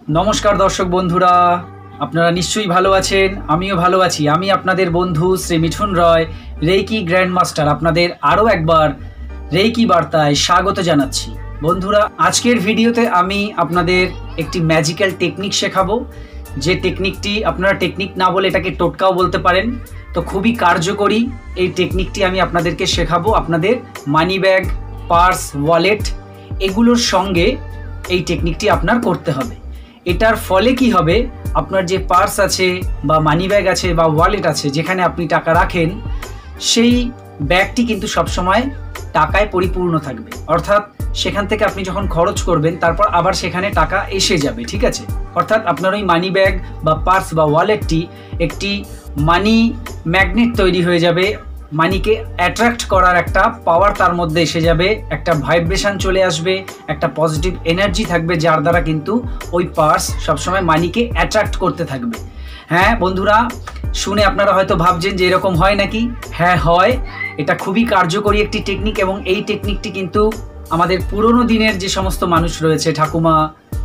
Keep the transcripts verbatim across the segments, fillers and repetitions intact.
नमस्कार दर्शक बंधुरा आपनारा निश्चयই ভালো আছেন আমিও ভালো আছি। আমি আপনাদের বন্ধু Shri Mithun Roy reiki grand master আপনাদের আরও একবার রেকি বার্তায় স্বাগত জানাচ্ছি। বন্ধুরা আজকের ভিডিওতে আমি আপনাদের একটি ম্যাজিক্যাল টেকনিক শেখাবো, যে টেকনিকটি আপনারা টেকনিক না বলে এটাকে টোটকাও বলতে পারেন। তো খুবই কার্যকরী এই টেকনিকটি আমি আপনাদেরকে শেখাবো। আপনাদের মানি ব্যাগ, পার্স, ওয়ালেট এগুলোর সঙ্গে এই টেকনিকটি আপনার করতে হবে। এটার ফলে কি হবে, আপনার যে পার্স আছে বা মানি ব্যাগ আছে বা ওয়ালেট আছে যেখানে আপনি টাকা রাখেন, সেই ব্যাগটি কিন্তু সবসময় টাকায় পরিপূর্ণ থাকবে। অর্থাৎ সেখান থেকে আপনি যখন খরচ করবেন তারপর আবার সেখানে টাকা এসে যাবে, ঠিক আছে। অর্থাৎ আপনার ওই মানি ব্যাগ বা পার্স বা ওয়ালেটটি একটি মানি ম্যাগনেট তৈরি হয়ে যাবে। মানিকে অ্যাট্রাক্ট করার একটা পাওয়ার তার মধ্যে এসে যাবে, একটা ভাইব্রেশন চলে আসবে, একটা পজিটিভ এনার্জি থাকবে, যার দ্বারা কিন্তু ওই পার্স সবসময় মানিকে অ্যাট্রাক্ট করতে থাকবে। হ্যাঁ বন্ধুরা, শুনে আপনারা হয়তো ভাবছেন যে এরকম হয় নাকি। হ্যাঁ হয়, এটা খুবই কার্যকরী একটি টেকনিক এবং এই টেকনিকটি কিন্তু আমাদের পুরনো দিনের যে সমস্ত মানুষ রয়েছে, ঠাকুমা,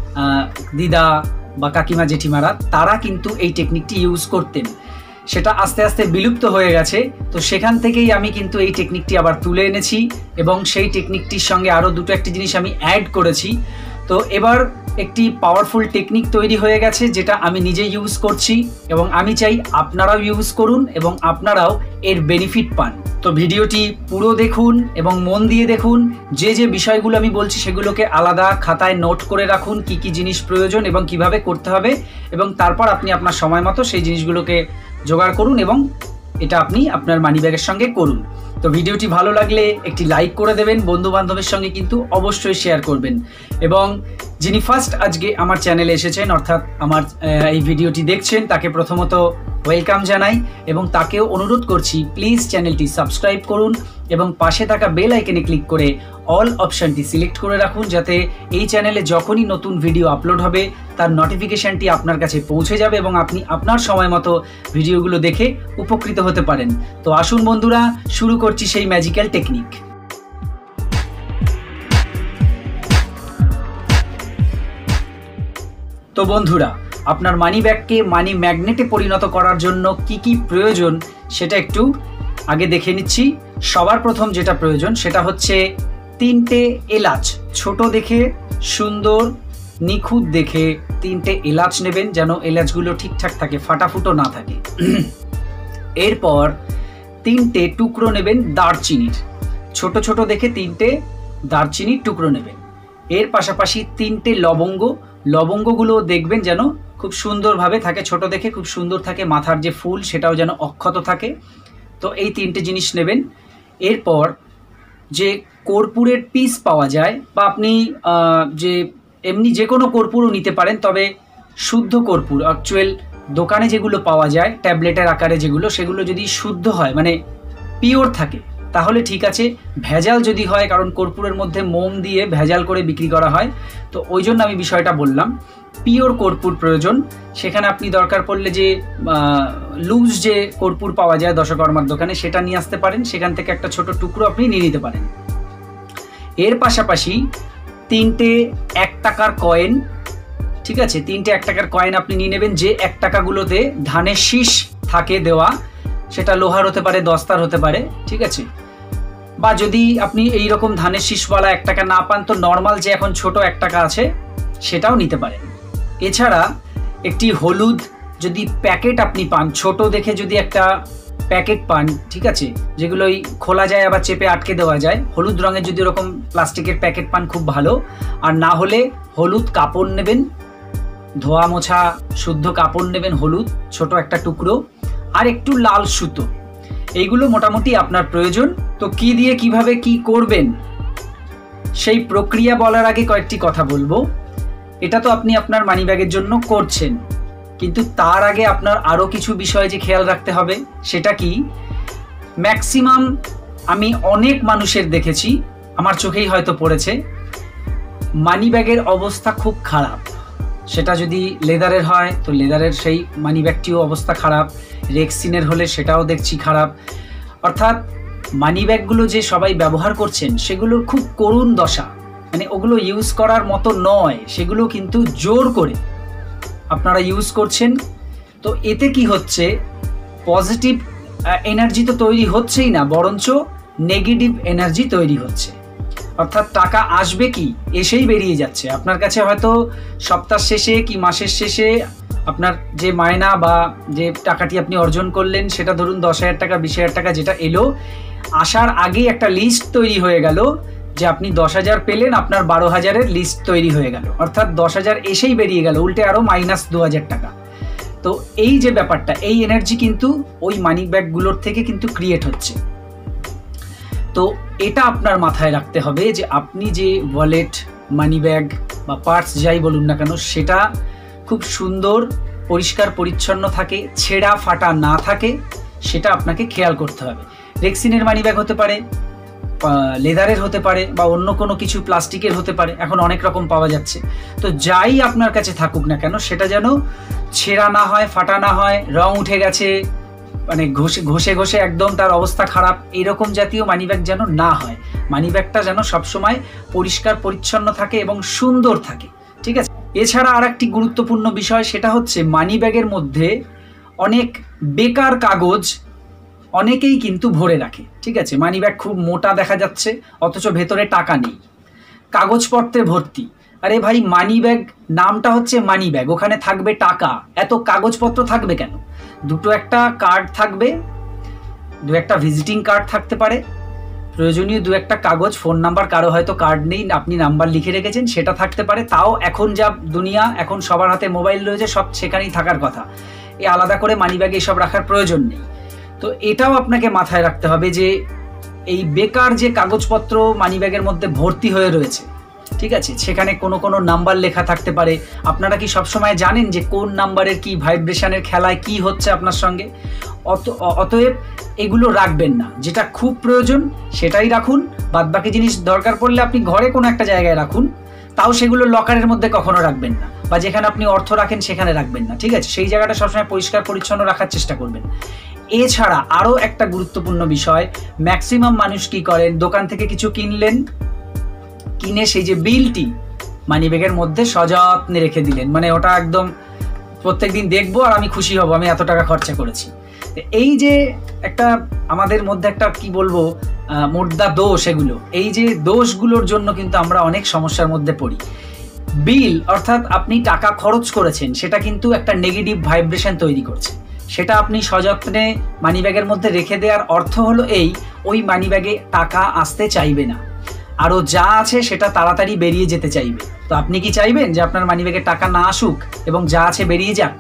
দিদা বা কাকিমা, জেঠিমারা, তারা কিন্তু এই টেকনিকটি ইউজ করতেন। সেটা আস্তে আস্তে বিলুপ্ত হয়ে গেছে। তো সেখান থেকেই আমি কিন্তু এই টেকনিকটি আবার তুলে এনেছি এবং সেই টেকনিকটির সঙ্গে আরও দুটো একটি জিনিস আমি অ্যাড করেছি। তো এবার একটি পাওয়ারফুল টেকনিক তৈরি হয়ে গেছে, যেটা আমি নিজে ইউজ করছি এবং আমি চাই আপনারাও ইউজ করুন এবং আপনারাও এর বেনিফিট পান। তো ভিডিওটি পুরো দেখুন এবং মন দিয়ে দেখুন। যে যে বিষয়গুলো আমি বলছি সেগুলোকে আলাদা খাতায় নোট করে রাখুন, কি কি জিনিস প্রয়োজন এবং কিভাবে করতে হবে, এবং তারপর আপনি আপনার সময় মতো সেই জিনিসগুলোকে জোগাড় করুন এবং এটা আপনি আপনার মানি ব্যাগের সঙ্গে করুন। তো ভিডিওটি ভালো লাগলে একটি লাইক করে দেবেন, বন্ধু বান্ধবের সঙ্গে কিন্তু অবশ্যই শেয়ার করবেন। এবং যিনি ফার্স্ট আজকে আমার চ্যানেলে এসেছেন, অর্থাৎ আমার এই ভিডিওটি দেখছেন, তাকে প্রথমত ওয়েলকাম জানাই এবং তাকেও অনুরোধ করছি প্লিজ চ্যানেলটি সাবস্ক্রাইব করুন এবং পাশে থাকা বেল আইকনে ক্লিক করে অল অপশানটি সিলেক্ট করে রাখুন, যাতে এই চ্যানেলে যখনই নতুন ভিডিও আপলোড হবে তার নোটিফিকেশানটি আপনার কাছে পৌঁছে যাবে এবং আপনি আপনার সময় মতো ভিডিওগুলো দেখে উপকৃত হতে পারেন। তো আসুন বন্ধুরা, শুরু করছি সেই ম্যাজিক্যাল টেকনিক। তো বন্ধুরা, আপনার মানি ব্যাগকে মানি ম্যাগনেটে পরিণত করার জন্য কি কি প্রয়োজন সেটা একটু আগে দেখে নিচ্ছি। সবার প্রথম যেটা প্রয়োজন সেটা হচ্ছে তিনটে এলাচ, ছোট দেখে, সুন্দর, নিখুঁত দেখে তিনটে এলাচ নেবেন, যেন এলাচগুলো ঠিকঠাক থাকে, ফাটাফুটো না থাকে। এরপর তিনটে টুকরো নেবেন দারচিনির, ছোট ছোট দেখে তিনটে দারচিনির টুকরো নেবেন। এর পাশাপাশি তিনটে লবঙ্গ, লবঙ্গগুলো দেখবেন যেন খুব সুন্দরভাবে থাকে, ছোট দেখে খুব সুন্দর থাকে, মাথার যে ফুল সেটাও যেন অক্ষত থাকে। তো এই তিনটে জিনিস নেবেন। এরপর যে কর্পূরের পিস পাওয়া যায়, বা আপনি যে এমনি যে কোনো কর্পূরও নিতে পারেন, তবে শুদ্ধ কর্পূর, অ্যাকচুয়াল দোকানে যেগুলো পাওয়া যায় ট্যাবলেটের আকারে যেগুলো, সেগুলো যদি শুদ্ধ হয়, মানে পিওর থাকে, তাহলে ঠিক আছে। ভেজাল যদি হয়, কারণ কর্পূরের মধ্যে মোম দিয়ে ভেজাল করে বিক্রি করা হয়, তো ওই জন্য আমি বিষয়টা বললাম। পিওর কর্পূর প্রয়োজন। সেখানে আপনি দরকার পড়লে যে লুজ যে কর্পূর পাওয়া যায় দশকর্মার দোকানে, সেটা নিয়ে আসতে পারেন, সেখান থেকে একটা ছোট টুকরো আপনি নিয়ে নিতে পারেন। এর পাশাপাশি তিনটে এক টাকার কয়েন, ঠিক আছে, তিনটে এক টাকার কয়েন আপনি নিয়ে নেবেন। যে এক টাকাগুলোতে ধানের শীষ থাকে দেওয়া, সেটা লোহার হতে পারে, দস্তার হতে পারে, ঠিক আছে। বা যদি আপনি এই রকম ধানের শীষওয়ালা এক টাকা না পান, তো নর্মাল যে এখন ছোট এক টাকা আছে সেটাও নিতে পারেন। এছাড়া একটি হলুদ যদি প্যাকেট আপনি পান, ছোট দেখে যদি একটা প্যাকেট পান, ঠিক আছে, যেগুলোই খোলা যায় আবার চেপে আটকে দেওয়া যায়, হলুদ রঙের যদি ওরকম প্লাস্টিকের প্যাকেট পান খুব ভালো। আর না হলে হলুদ কাপড় নেবেন, ধোয়া মোছা শুদ্ধ কাপড় নেবেন, হলুদ ছোট একটা টুকরো, আর একটু লাল সুতো। এইগুলো মোটামুটি আপনার প্রয়োজন। তো কি দিয়ে কিভাবে কি করবেন সেই প্রক্রিয়া বলার আগে কয়েকটি কথা বলবো। এটা তো আপনি আপনার মানি ব্যাগের জন্য করছেন, কিন্তু তার আগে আপনার আরও কিছু বিষয় যে খেয়াল রাখতে হবে। সেটা কি, ম্যাক্সিমাম আমি অনেক মানুষের দেখেছি, আমার চোখেই হয়তো পড়েছে, মানি ব্যাগের অবস্থা খুব খারাপ। সেটা যদি লেদারের হয় তো লেদারের সেই মানি ব্যাগটিও অবস্থা খারাপ, রেক্সিনের হলে সেটাও দেখছি খারাপ। অর্থাৎ মানি ব্যাগগুলো যে সবাই ব্যবহার করছেন সেগুলোর খুব করুণ দশা, মানে ওগুলো ইউজ করার মতো নয়, সেগুলো কিন্তু জোর করে আপনারা ইউজ করছেন। তো এতে কি হচ্ছে, পজিটিভ এনার্জি তো তৈরি হচ্ছেই না, বরঞ্চ নেগেটিভ এনার্জি তৈরি হচ্ছে। অর্থাৎ টাকা আসবে কি, এসেই বেরিয়ে যাচ্ছে। আপনার কাছে হয়তো সপ্তাহ শেষে কি মাসের শেষে আপনার যে মায়না বা যে টাকাটি আপনি অর্জন করলেন সেটা ধরুন দশ হাজার টাকা বিশ হাজার টাকা যেটা এলো, আসার আগেই একটা লিস্ট তৈরি হয়ে গেল যে আপনি দশ হাজার পেলেন, আপনার বারো হাজারের লিস্ট তৈরি হয়ে গেল। অর্থাৎ দশ হাজার এসেই বেরিয়ে গেল, উল্টে আরও মাইনাস দু হাজার টাকা। তো এই যে ব্যাপারটা, এই এনার্জি কিন্তু ওই মানি ব্যাগগুলোর থেকে কিন্তু ক্রিয়েট হচ্ছে। তো এটা আপনার মাথায় রাখতে হবে যে আপনি যে ওয়ালেট, মানি ব্যাগ বা পার্স যাই বলুন না কেন, সেটা খুব সুন্দর পরিষ্কার পরিচ্ছন্ন থাকে, ছেঁড়া ফাটা না থাকে, সেটা আপনাকে খেয়াল করতে হবে। রেক্সিনের মানি ব্যাগ হতে পারে, লেদারের হতে পারে, বা অন্য কোনো কিছু প্লাস্টিকের হতে পারে, এখন অনেক রকম পাওয়া যাচ্ছে। তো যাই আপনার কাছে থাকুক না কেন, সেটা যেন ছেঁড়া না হয়, ফাটা না হয়, রং উঠে গেছে, মানে ঘষে ঘষে ঘষে একদম তার অবস্থা খারাপ, এরকম জাতীয় মানিব্যাগ যেন না হয়। মানিব্যাগটা যেন সবসময় পরিষ্কার পরিচ্ছন্ন থাকে এবং সুন্দর থাকে, ঠিক আছে? এছাড়া আর একটি গুরুত্বপূর্ণ বিষয়, সেটা হচ্ছে মানিব্যাগের মধ্যে অনেক বেকার কাগজ অনেকেই কিন্তু ভরে রাখে, ঠিক আছে? মানিব্যাগ খুব মোটা দেখা যাচ্ছে, অথচ ভেতরে টাকা নেই, কাগজপত্রে ভর্তি। আরে ভাই, মানিব্যাগ নামটা হচ্ছে মানিব্যাগ, ওখানে থাকবে টাকা, এত কাগজপত্র থাকবে কেন? দুটো একটা কার্ড থাকবে, দু একটা ভিজিটিং কার্ড থাকতে পারে, প্রয়োজনীয় দু একটা কাগজ, ফোন নাম্বার, কারো হয়তো কার্ড নেই, আপনি নাম্বার লিখে রেখেছেন, সেটা থাকতে পারে। তাও এখন যা দুনিয়া, এখন সবার হাতে মোবাইল রয়েছে, সব সেখানেই থাকার কথা। এ আলাদা করে মানিব্যাগে এসব রাখার প্রয়োজন নেই। তো এটাও আপনাকে মাথায় রাখতে হবে যে এই বেকার যে কাগজপত্র মানিব্যাগের মধ্যে ভর্তি হয়ে রয়েছে, ঠিক আছে, সেখানে কোনো কোনো নাম্বার লেখা থাকতে পারে। আপনারা কি সবসময় জানেন যে কোন নাম্বারের কি ভাইব্রেশনের খেলায় কি হচ্ছে আপনার সঙ্গে? অত অতএব এগুলো রাখবেন না, যেটা খুব প্রয়োজন সেটাই রাখুন, বাদবাকি জিনিস দরকার পড়লে আপনি ঘরে কোনো একটা জায়গায় রাখুন, তাও সেগুলো লকারের মধ্যে কখনো রাখবেন না, বা যেখানে আপনি অর্থ রাখেন সেখানে রাখবেন না, ঠিক আছে? সেই জায়গাটা সবসময় পরিষ্কার পরিচ্ছন্ন রাখার চেষ্টা করবেন। এছাড়া আরও একটা গুরুত্বপূর্ণ বিষয়, ম্যাক্সিমাম মানুষ কি করেন, দোকান থেকে কিছু কিনলেন, কিনে সেই যে বিলটি মানিব্যাগের মধ্যে সযত্নে রেখে দিলেন, মানে ওটা একদম প্রত্যেকদিন দেখবো আর আমি খুশি হব আমি এত টাকা খরচা করেছি। এই যে একটা আমাদের মধ্যে একটা কি বলবো মোদ্দা দোষ, এগুলো এই যে দোষগুলোর জন্য কিন্তু আমরা অনেক সমস্যার মধ্যে পড়ি। বিল অর্থাৎ আপনি টাকা খরচ করেছেন, সেটা কিন্তু একটা নেগেটিভ ভাইব্রেশন তৈরি করছে। সেটা আপনি সযত্নে মানিব্যাগের মধ্যে রেখে দেওয়ার অর্থ হলো এই, ওই মানিব্যাগে টাকা আসতে চাইবে না, আরও যা আছে সেটা তাড়াতাড়ি বেরিয়ে যেতে চাইবে। তো আপনি কি চাইবেন যে আপনার মানিব্যাগে টাকা না আসুক এবং যা আছে বেরিয়ে যাক?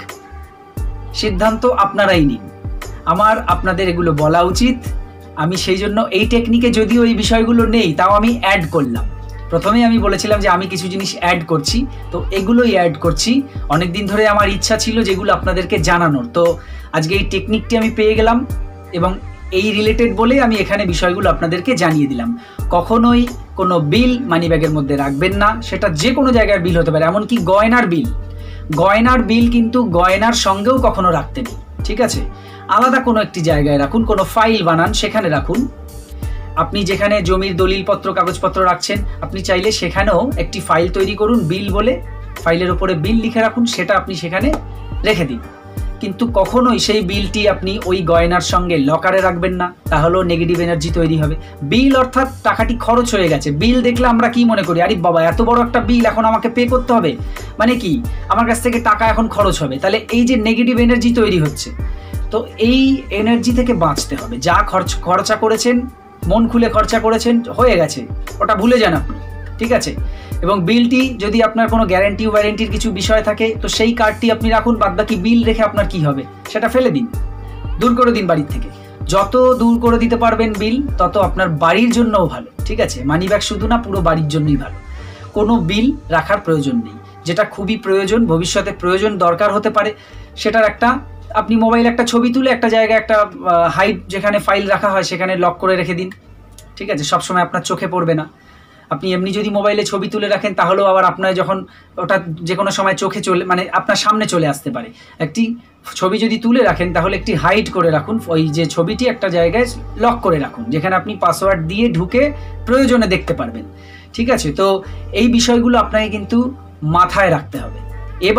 সিদ্ধান্ত আপনারাই নিন। আমার আপনাদের এগুলো বলা উচিত। আমি সেই জন্য এই টেকনিকে যদিও এই বিষয়গুলো নেই, তাও আমি অ্যাড করলাম। প্রথমেই আমি বলেছিলাম যে আমি কিছু জিনিস অ্যাড করছি, তো এগুলোই অ্যাড করছি। অনেক দিন ধরে আমার ইচ্ছা ছিল যেগুলো আপনাদেরকে জানানোর, তো আজকে এই টেকনিকটি আমি পেয়ে গেলাম এবং এই রিলেটেড বলে আমি এখানে বিষয়গুলো আপনাদেরকে জানিয়ে দিলাম। কখনোই কোনো বিল মানিব্যাগের মধ্যে রাখবেন না, সেটা যে কোনো জায়গার বিল হতে পারে, এমনকি গয়নার বিল। গয়নার বিল কিন্তু গয়নার সঙ্গেও কখনো রাখতে নেই, ঠিক আছে? আলাদা কোনো একটি জায়গায় রাখুন, কোনো ফাইল বানান, সেখানে রাখুন। আপনি যেখানে জমির দলিলপত্র কাগজপত্র রাখছেন, আপনি চাইলে সেখানেও একটি ফাইল তৈরি করুন, বিল বলে, ফাইলের উপরে বিল লিখে রাখুন, সেটা আপনি সেখানে রেখে দিন। কিন্তু কখনোই সেই বিলটি আপনি ওই গয়নার সঙ্গে লকারে রাখবেন না, তাহলেও নেগেটিভ এনার্জি তৈরি হবে। বিল অর্থাৎ টাকাটি খরচ হয়ে গেছে। বিল দেখলে আমরা কি মনে করি, আরে বাবা এত বড় একটা বিল এখন আমাকে পে করতে হবে, মানে কি আমার কাছ থেকে টাকা এখন খরচ হবে, তাহলে এই যে নেগেটিভ এনার্জি তৈরি হচ্ছে। তো এই এনার্জি থেকে বাঁচতে হবে। যা খরচ খরচা করেছেন, মন খুলে খরচা করেছেন, হয়ে গেছে, ওটা ভুলে যান আপনি, ঠিক আছে? এবং বিলটি যদি আপনার কোনো গ্যারান্টি ওয়ারেন্টির কিছু বিষয় থাকে, তো সেই কার্ডটি আপনি রাখুন, বাদবাকি বিল রেখে আপনার কি হবে, সেটা ফেলে দিন, দূর করে দিন বাড়ির থেকে। যত দূর করে দিতে পারবেন বিল, তত আপনার বাড়ির জন্যও ভালো, ঠিক আছে? মানিব্যাগ শুধু না, পুরো বাড়ির জন্যই ভালো। কোনো বিল রাখার প্রয়োজন নেই। যেটা খুবই প্রয়োজন, ভবিষ্যতে প্রয়োজন দরকার হতে পারে, সেটার একটা আপনি মোবাইল একটা ছবি তুলে একটা জায়গায় একটা হাইড যেখানে ফাইল রাখা হয় সেখানে লক করে রেখে দিন, ঠিক আছে? সবসময় আপনার চোখে পড়বে না। আপনি এমনি যদি মোবাইলে ছবি তুলে রাখেন, তাহলেও আবার আপনার যখন ওটা যে কোনো সময় চোখে চলে, মানে আপনার সামনে চলে আসতে পারে। একটি ছবি যদি তুলে রাখেন, তাহলে একটি হাইড করে রাখুন, ওই যে ছবিটি একটা জায়গায় লক করে রাখুন, যেখানে আপনি পাসওয়ার্ড দিয়ে ঢুকে প্রয়োজনে দেখতে পারবেন, ঠিক আছে? তো এই বিষয়গুলো আপনাকে কিন্তু মাথায় রাখতে হবে। এবার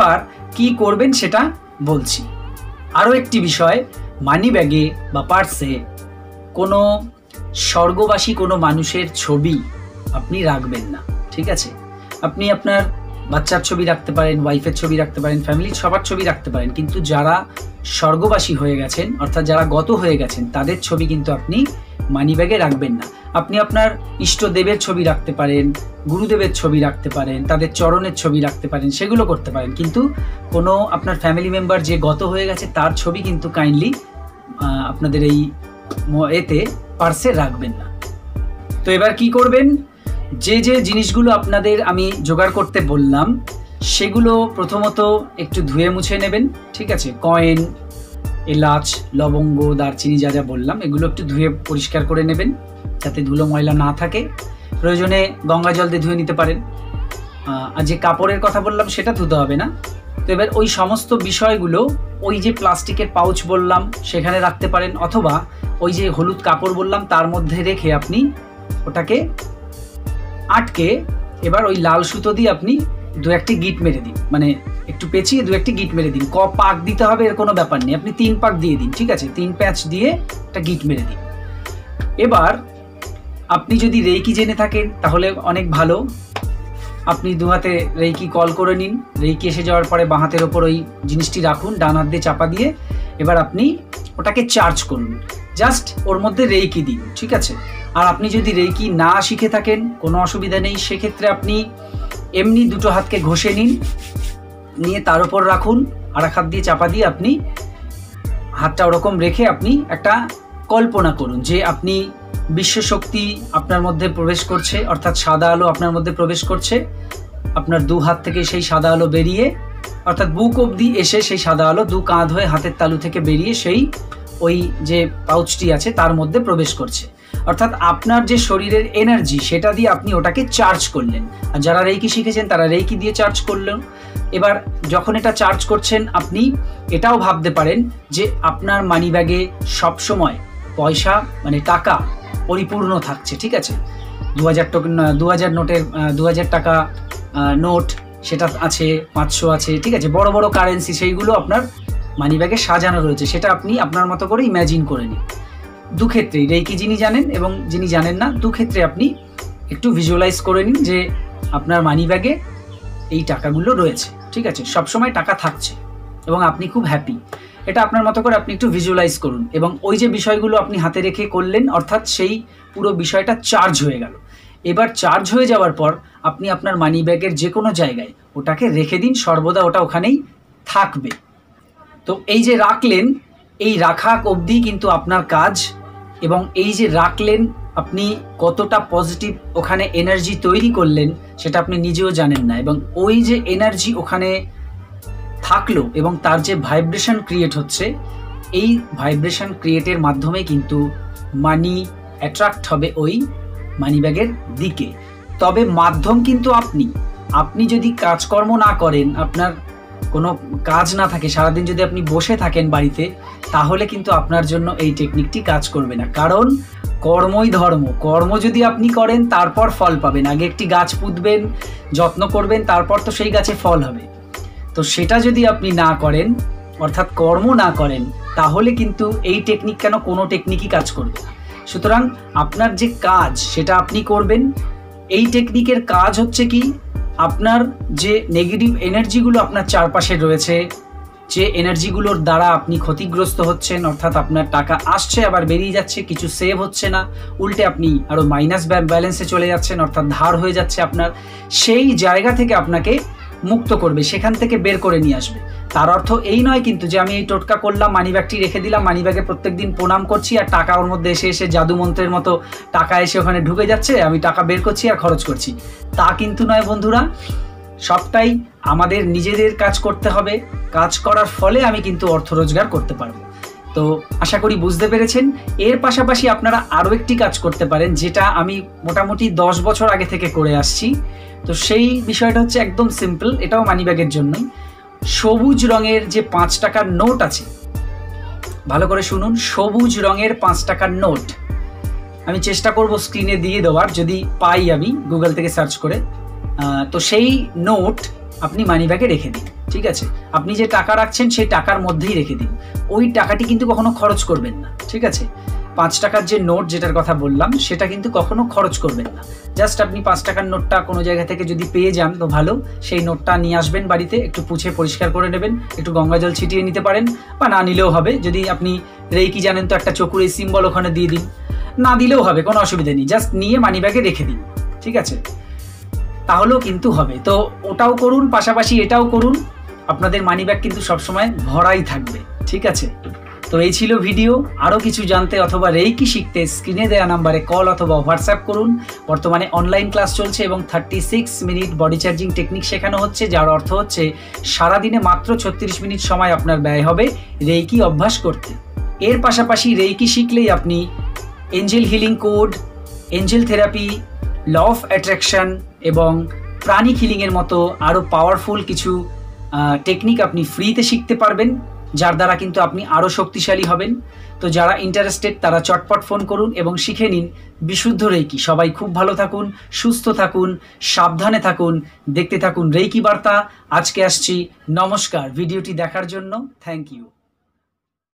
কি করবেন সেটা বলছি। আরও একটি বিষয়, মানি ব্যাগে বা পার্সে কোনো স্বর্গবাসী কোনো মানুষের ছবি আপনি রাখবেন না, ঠিক আছে? আপনি আপনার বাচ্চার ছবি রাখতে পারেন, ওয়াইফের ছবি রাখতে পারেন, ফ্যামিলির সবার ছবি রাখতে পারেন, কিন্তু যারা স্বর্গবাসী হয়ে গেছেন অর্থাৎ যারা গত হয়ে গেছেন তাদের ছবি কিন্তু আপনি মানি ব্যাগে রাখবেন না। আপনি আপনার ইষ্টদেবের ছবি রাখতে পারেন, গুরুদেবের ছবি রাখতে পারেন, তাদের চরণের ছবি রাখতে পারেন, সেগুলো করতে পারেন, কিন্তু কোনো আপনার ফ্যামিলি মেম্বার যে গত হয়ে গেছে তার ছবি কিন্তু কাইন্ডলি আপনাদের এই এতে পার্সে রাখবেন না। তো এবার কি করবেন, যে যে জিনিসগুলো আপনাদের আমি জোগাড় করতে বললাম সেগুলো প্রথমত একটু ধুয়ে মুছে নেবেন, ঠিক আছে? কয়েন, এলাচ, লবঙ্গ, দারচিনি যা যা বললাম এগুলো একটু ধুয়ে পরিষ্কার করে নেবেন যাতে ধুলো ময়লা না থাকে। প্রয়োজনে গঙ্গা জল দিয়ে ধুয়ে নিতে পারেন। আর যে কাপড়ের কথা বললাম সেটা ধুতে হবে না। তো এবার ওই সমস্ত বিষয়গুলো ওই যে প্লাস্টিকের পাউচ বললাম সেখানে রাখতে পারেন, অথবা ওই যে হলুদ কাপড় বললাম তার মধ্যে রেখে আপনি ওটাকে আটকে এবার ওই লাল সুতো দিয়ে আপনি দু একটি গিট মেরে দিন, মানে একটু পেঁচিয়ে দু একটি গিট মেরে দিন। ক পাক দিতে হবে এর কোনো ব্যাপার নেই, আপনি তিন পাক দিয়ে দিন, ঠিক আছে? তিন প্যাচ দিয়ে একটা গিট মেরে দিন। এবার আপনি যদি রেইকি জেনে থাকেন তাহলে অনেক ভালো, আপনি দু হাতে রেইকি কল করে নিন। রেইকি এসে যাওয়ার পরে বাঁ হাতের ওপর ওই জিনিসটি রাখুন, ডান হাত দিয়ে চাপা দিয়ে এবার আপনি ওটাকে চার্জ করুন, জাস্ট ওর মধ্যে রেইকি দিন, ঠিক আছে? আর আপনি যদি রেইকি না শিখে থাকেন কোনো অসুবিধা নেই, সেক্ষেত্রে আপনি এমনি দুটো হাতকে ঘষে নিন, নিয়ে তার উপর রাখুন, আর এক হাত দিয়ে চাপা দিয়ে আপনি হাতটা ওরকম রেখে আপনি একটা কল্পনা করুন যে আপনি বিশ্বশক্তি আপনার মধ্যে প্রবেশ করছে, অর্থাৎ সাদা আলো আপনার মধ্যে প্রবেশ করছে, আপনার দু হাত থেকে সেই সাদা আলো বেরিয়ে অর্থাৎ বুক অবধি এসে সেই সাদা আলো দু কাঁধ হয়ে হাতের তালু থেকে বেরিয়ে সেই ওই যে পাউচটি আছে তার মধ্যে প্রবেশ করছে। অর্থাৎ আপনার যে শরীরের এনার্জি সেটা দিয়ে আপনি ওটাকে চার্জ করলেন। আর যারা রেইকি শিখেছেন তারা রেইকি দিয়ে চার্জ করলেন। এবার যখন এটা চার্জ করছেন আপনি এটাও ভাবতে পারেন যে আপনার মানি ব্যাগে সবসময় পয়সা মানে টাকা পরিপূর্ণ থাকছে, ঠিক আছে? দু হাজার দু হাজার নোটের দু হাজার টাকা নোট সেটা আছে, পাঁচশো আছে, ঠিক আছে? বড় বড় কারেন্সি সেইগুলো আপনার মানি ব্যাগে সাজানো রয়েছে, সেটা আপনি আপনার মতো করে ইম্যাজিন করে নিন। দু ক্ষেত্রেই, রেইকি যিনি জানেন এবং যিনি জানেন না, দু ক্ষেত্রে আপনি একটু ভিজুয়ালাইজ করে নিন যে আপনার মানি ব্যাগে এই টাকাগুলো রয়েছে, ঠিক আছে? সবসময় টাকা থাকছে এবং আপনি খুব হ্যাপি। এটা আপনার মতো করে আপনি একটু ভিজুয়ালাইজ করুন এবং ওই যে বিষয়গুলো আপনি হাতে রেখে করলেন অর্থাৎ সেই পুরো বিষয়টা চার্জ হয়ে গেল। এবার চার্জ হয়ে যাওয়ার পর আপনি আপনার মানি ব্যাগের যে কোনো জায়গায় ওটাকে রেখে দিন, সর্বদা ওটা ওখানেই থাকবে। তো এই যে রাখলেন, এই রাখা অবধি কিন্তু আপনার কাজ, এবং এই যে রাখলেন আপনি কতটা পজিটিভ ওখানে এনার্জি তৈরি করলেন সেটা আপনি নিজেও জানেন না, এবং ওই যে এনার্জি ওখানে থাকলো এবং তার যে ভাইব্রেশন ক্রিয়েট হচ্ছে, এই ভাইব্রেশন ক্রিয়েটের মাধ্যমে কিন্তু মানি অ্যাট্রাক্ট হবে ওই মানি ব্যাগের দিকে। তবে মাধ্যম কিন্তু আপনি আপনি যদি কাজকর্ম না করেন, আপনার কোনো কাজ না থাকে, সারাদিন যদি আপনি বসে থাকেন বাড়িতে, তাহলে কিন্তু আপনার জন্য এই টেকনিকটি কাজ করবে না। কারণ কর্মই ধর্ম, কর্ম যদি আপনি করেন তারপর ফল পাবেন। আগে একটি গাছ পুঁতবেন, যত্ন করবেন, তারপর তো সেই গাছে ফল হবে। তো সেটা যদি আপনি না করেন, অর্থাৎ কর্ম না করেন, তাহলে কিন্তু এই টেকনিক কেন কোনো টেকনিকই কাজ করবে না। সুতরাং আপনার যে কাজ সেটা আপনি করবেন। এই টেকনিকের কাজ হচ্ছে কি, আপনার যে নেগেটিভ এনার্জিগুলো আপনার চারপাশে রয়েছে, যে এনার্জিগুলোর দ্বারা আপনি ক্ষতিগ্রস্ত হচ্ছেন, অর্থাৎ আপনার টাকা আসছে আবার বেরিয়ে যাচ্ছে, কিছু সেভ হচ্ছে না, উল্টে আপনি আরও মাইনাস ব্যালেন্সে চলে যাচ্ছেন, অর্থাৎ ধার হয়ে যাচ্ছে আপনার, সেই জায়গা থেকে আপনাকে মুক্ত করবে, সেখান থেকে বের করে নিয়ে আসবে। তার অর্থ এই নয় কিন্তু যে আমি এই টোটকা করলাম, মানিব্যাগটি রেখে দিলাম, মানিব্যাগে প্রত্যেক দিন প্রণাম করছি আর টাকা ওর মধ্যে এসে এসে জাদু মন্ত্রের মতো টাকা এসে ওখানে ঢুকে যাচ্ছে, আমি টাকা বের করছি আর খরচ করছি। তা কিন্তু নয় বন্ধুরা, সবটাই আমাদের নিজেদের কাজ করতে হবে। কাজ করার ফলে আমি কিন্তু অর্থ রোজগার করতে পারবো। তো আশা করি বুঝতে পেরেছেন। এর পাশাপাশি আপনারা আরও একটি কাজ করতে পারেন, যেটা আমি মোটামুটি দশ বছর আগে থেকে করে আসছি। তো সেই বিষয়টা হচ্ছে একদম সিম্পল, এটাও মানিব্যাগের জন্যই। সবুজ রঙের যে পাঁচ টাকার নোট আছে, ভালো করে শুনুন, সবুজ রঙের পাঁচ টাকার নোট আমি চেষ্টা করব স্ক্রিনে দিয়ে দেওয়ার, যদি পাই আমি গুগল থেকে সার্চ করে। তো সেই নোট আপনি মানি ব্যাগে রেখে দিন। ঠিক আছে, আপনি যে টাকা রাখছেন সেই টাকার মধ্যেই রেখে দিন, ওই টাকাটি কিন্তু কখনো খরচ করবেন না। ঠিক আছে, পাঁচ টাকার যে নোট যেটার কথা বললাম সেটা কিন্তু কখনো খরচ করবেন না। জাস্ট আপনি পাঁচ টাকার নোটটা কোনো জায়গা থেকে যদি পেয়ে যান তো ভালো, সেই নোটটা নিয়ে আসবেন বাড়িতে, একটু পুছে পরিষ্কার করে নেবেন, একটু গঙ্গা জল ছিটিয়ে নিতে পারেন, বা না নিলেও হবে। যদি আপনি রেইকি জানেন তো একটা চকুরে সিম্বল ওখানে দিয়ে দিন, না দিলেও হবে, কোনো অসুবিধা নেই। জাস্ট নিয়ে মানি ব্যাগে রেখে দিন। ঠিক আছে, তাহলেও কিন্তু হবে। তো ওটাও করুন, পাশাপাশি এটাও করুন, আপনাদের মানি ব্যাগ কিন্তু সবসময় ভরাই থাকবে। ঠিক আছে, তো এই ছিল ভিডিও। আরও কিছু জানতে অথবা রেইকি শিখতে স্ক্রিনে দেওয়া নাম্বারে কল অথবা হোয়াটসঅ্যাপ করুন। বর্তমানে অনলাইন ক্লাস চলছে এবং thirty six minute body charging technique শেখানো হচ্ছে, যার অর্থ হচ্ছে সারাদিনে মাত্র ছত্রিশ মিনিট সময় আপনার ব্যয় হবে রেইকি অভ্যাস করতে। এর পাশাপাশি রেইকি শিখলেই আপনি angel healing code, angel therapy, law of attraction এবং প্রাণিক হিলিংয়ের মতো আরও পাওয়ারফুল কিছু টেকনিক আপনি ফ্রিতে শিখতে পারবেন, যার দ্বারা কিন্তু আপনি আরও শক্তিশালী হবেন। তো যারা ইন্টারেস্টেড তারা চটপট ফোন করুন এবং শিখে নিন বিশুদ্ধ রেইকি। সবাই খুব ভালো থাকুন, সুস্থ থাকুন, সাবধানে থাকুন, দেখতে থাকুন রেইকি বার্তা। আজকে আসছি, নমস্কার। ভিডিওটি দেখার জন্য থ্যাংক ইউ।